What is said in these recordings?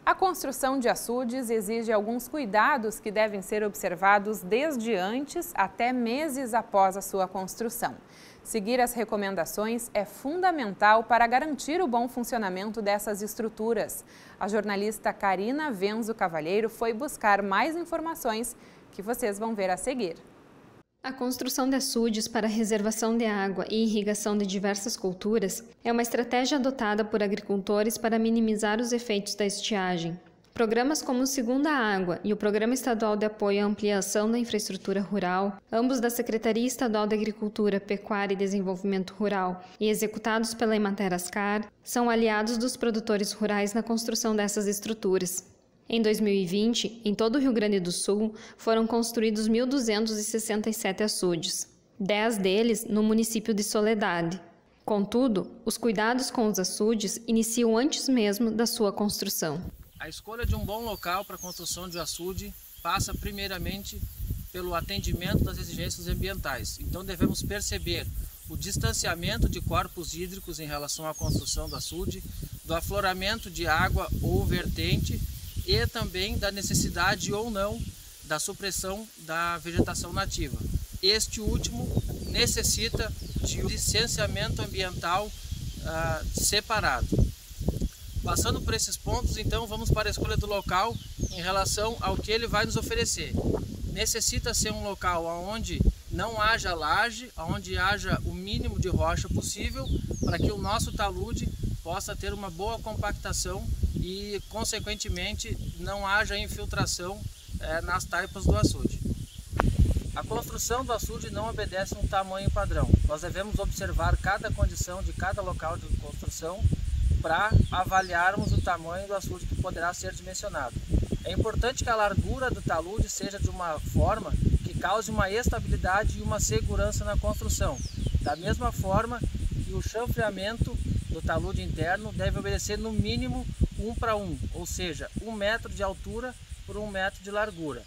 A construção de açudes exige alguns cuidados que devem ser observados desde antes até meses após a sua construção. Seguir as recomendações é fundamental para garantir o bom funcionamento dessas estruturas. A jornalista Karina Venzo Cavalheiro foi buscar mais informações que vocês vão ver a seguir. A construção de açudes para reservação de água e irrigação de diversas culturas é uma estratégia adotada por agricultores para minimizar os efeitos da estiagem. Programas como o Segunda Água e o Programa Estadual de Apoio à Ampliação da Infraestrutura Rural, ambos da Secretaria Estadual de Agricultura, Pecuária e Desenvolvimento Rural e executados pela Emater Ascar, são aliados dos produtores rurais na construção dessas estruturas. Em 2020, em todo o Rio Grande do Sul, foram construídos 1.267 açudes, 10 deles no município de Soledade. Contudo, os cuidados com os açudes iniciam antes mesmo da sua construção. A escolha de um bom local para a construção de açude passa primeiramente pelo atendimento das exigências ambientais. Então devemos perceber o distanciamento de corpos hídricos em relação à construção do açude, do afloramento de água ou vertente e também da necessidade ou não da supressão da vegetação nativa. Este último necessita de um licenciamento ambiental separado. Passando por esses pontos, então, vamos para a escolha do local em relação ao que ele vai nos oferecer. Necessita ser um local onde não haja laje, onde haja o mínimo de rocha possível, para que o nosso talude possa ter uma boa compactação e, consequentemente, não haja infiltração nas taipas do açude. A construção do açude não obedece um tamanho padrão. Nós devemos observar cada condição de cada local de construção para avaliarmos o tamanho do açude que poderá ser dimensionado. É importante que a largura do talude seja de uma forma que cause uma estabilidade e uma segurança na construção. Da mesma forma que o chanfreamento do talude interno deve obedecer no mínimo 1:1, ou seja, 1 metro de altura por 1 metro de largura.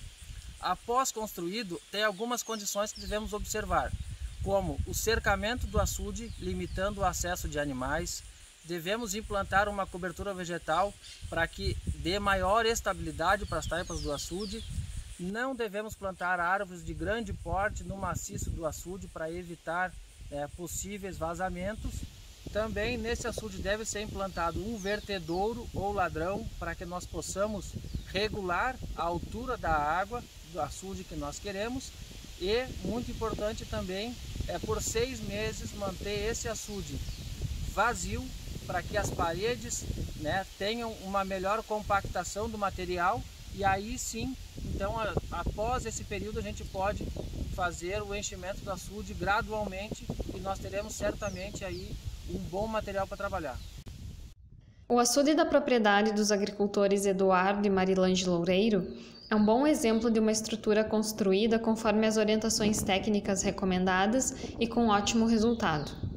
Após construído, tem algumas condições que devemos observar, como o cercamento do açude, limitando o acesso de animais. Devemos implantar uma cobertura vegetal para que dê maior estabilidade para as taipas do açude. Não devemos plantar árvores de grande porte no maciço do açude para evitar possíveis vazamentos. Também nesse açude deve ser implantado um vertedouro ou ladrão para que nós possamos regular a altura da água do açude que nós queremos. E, muito importante também, por 6 meses manter esse açude vazio para que as paredes tenham uma melhor compactação do material e aí sim, então após esse período a gente pode fazer o enchimento do açude gradualmente e nós teremos certamente aí um bom material para trabalhar. O açude da propriedade dos agricultores Eduardo e Marilange Loureiro é um bom exemplo de uma estrutura construída conforme as orientações técnicas recomendadas e com ótimo resultado.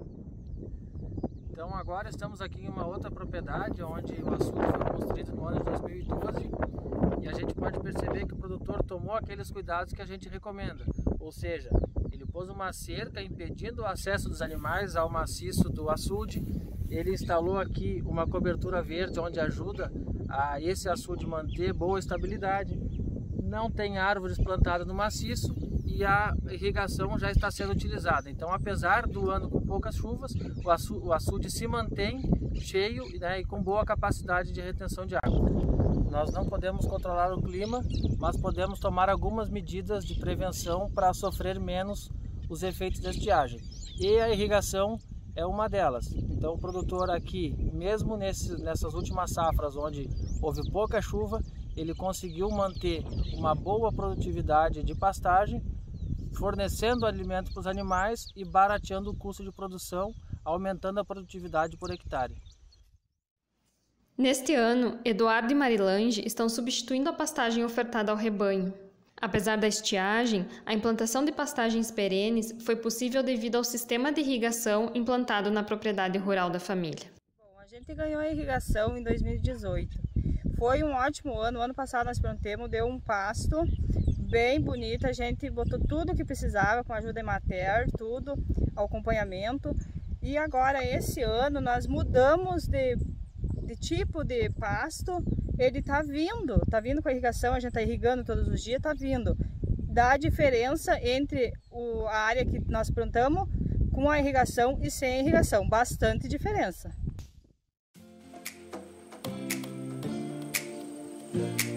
Então agora estamos aqui em uma outra propriedade onde o açude foi construído no ano de 2012 e a gente pode perceber que o produtor tomou aqueles cuidados que a gente recomenda, ou seja, ele pôs uma cerca impedindo o acesso dos animais ao maciço do açude, ele instalou aqui uma cobertura verde onde ajuda a esse açude manter boa estabilidade, não tem árvores plantadas no maciço e a irrigação já está sendo utilizada. Então, apesar do ano com poucas chuvas, o açude se mantém cheio e com boa capacidade de retenção de água. Nós não podemos controlar o clima, mas podemos tomar algumas medidas de prevenção para sofrer menos os efeitos da estiagem. E a irrigação é uma delas. Então, o produtor aqui, mesmo nessas últimas safras onde houve pouca chuva, ele conseguiu manter uma boa produtividade de pastagem, fornecendo alimento para os animais e barateando o custo de produção, aumentando a produtividade por hectare. Neste ano, Eduardo e Marilange estão substituindo a pastagem ofertada ao rebanho. Apesar da estiagem, a implantação de pastagens perenes foi possível devido ao sistema de irrigação implantado na propriedade rural da família. Bom, a gente ganhou a irrigação em 2018. Foi um ótimo ano. O ano passado nós plantamos, deu um pasto bem bonito. A gente botou tudo o que precisava com a ajuda da Emater, tudo, ao acompanhamento. E agora, esse ano, nós mudamos de de tipo de pasto, ele tá vindo com a irrigação, a gente tá irrigando todos os dias, tá vindo. Dá diferença entre a área que nós plantamos com a irrigação e sem a irrigação, bastante diferença.